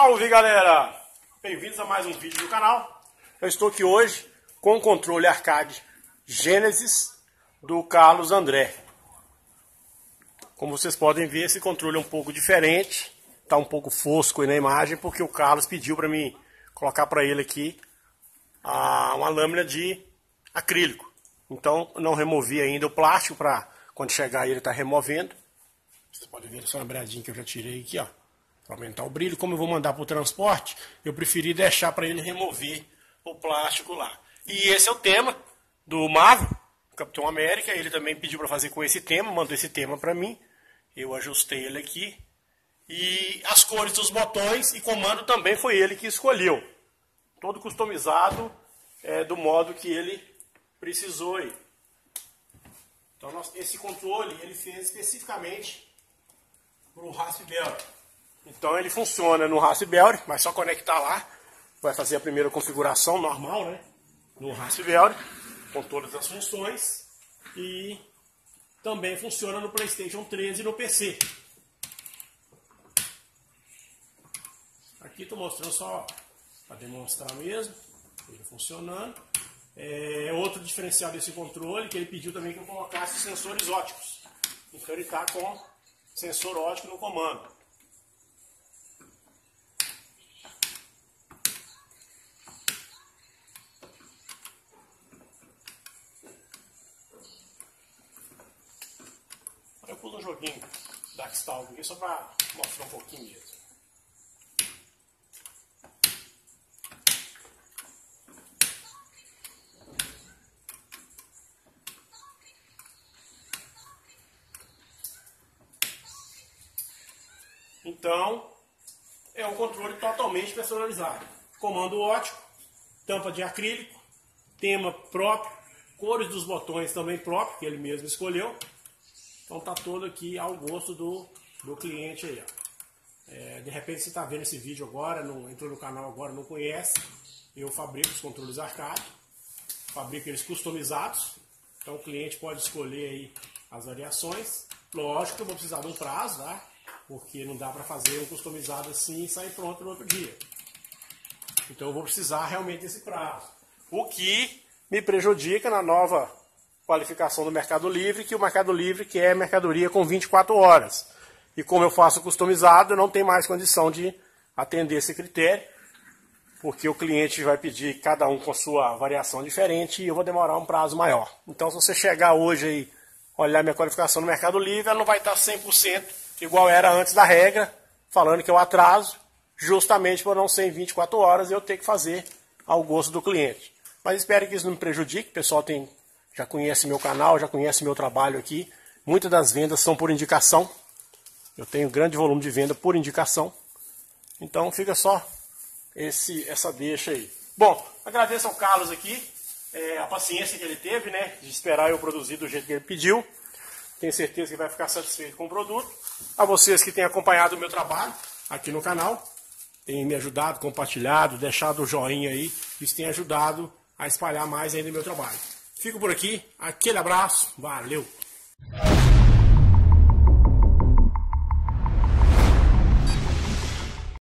Salve, galera! Bem-vindos a mais um vídeo do canal. Eu estou aqui hoje com o controle arcade Genesis do Carlos André. Como vocês podem ver, esse controle é um pouco diferente. Está um pouco fosco aí na imagem, porque o Carlos pediu para mim colocar para ele aqui uma lâmina de acrílico. Então, eu não removi ainda o plástico para quando chegar ele estar removendo. Vocês podem ver essa sombradinha que eu já tirei aqui, ó. Para aumentar o brilho. Como eu vou mandar para o transporte, eu preferi deixar para ele remover o plástico lá. E esse é o tema do Marvel, Capitão América. Ele também pediu para fazer com esse tema, mandou esse tema para mim. Eu ajustei ele aqui. E as cores dos botões e comando também foi ele que escolheu. Todo customizado do modo que ele precisou aí. Então esse controle ele fez especificamente para o Raspberry. Então ele funciona no Raspberry, mas só conectar lá. Vai fazer a primeira configuração normal, né? No Raspberry, com todas as funções. E também funciona no PlayStation 3 e no PC. Aqui estou mostrando só para demonstrar mesmo, ele funcionando. Outro diferencial desse controle, que ele pediu também que eu colocasse sensores óticos. Então ele está com sensor ótico no comando. Eu pus um joguinho Darkstalker aqui só para mostrar um pouquinho mesmo. Então, é um controle totalmente personalizado. Comando ótico, tampa de acrílico, tema próprio, cores dos botões também próprio, que ele mesmo escolheu. Então tá todo aqui ao gosto do cliente aí, ó. De repente você está vendo esse vídeo agora, entrou no canal agora, não conhece. Eu fabrico os controles arcade, fabrico eles customizados. Então o cliente pode escolher aí as variações. Lógico que eu vou precisar de um prazo, tá? Porque não dá para fazer um customizado assim e sair pronto no outro dia. Então eu vou precisar realmente desse prazo. O que me prejudica na nova qualificação do Mercado Livre, que o Mercado Livre quer mercadoria com 24 horas. E como eu faço customizado, eu não tenho mais condição de atender esse critério, porque o cliente vai pedir cada um com sua variação diferente e eu vou demorar um prazo maior. Então se você chegar hoje e olhar minha qualificação no Mercado Livre, ela não vai estar 100% igual era antes da regra, falando que eu atraso, justamente por não ser em 24 horas eu ter que fazer ao gosto do cliente. Mas espero que isso não me prejudique, o pessoal já conhece meu canal, já conhece meu trabalho aqui. Muitas das vendas são por indicação. Eu tenho grande volume de venda por indicação. Então fica só essa deixa aí. Bom, agradeço ao Carlos aqui, a paciência que ele teve, né, de esperar eu produzir do jeito que ele pediu. Tenho certeza que vai ficar satisfeito com o produto. A vocês que têm acompanhado o meu trabalho aqui no canal, têm me ajudado, compartilhado, deixado o joinha aí. Isso tem ajudado a espalhar mais ainda o meu trabalho. Fico por aqui, aquele abraço, valeu!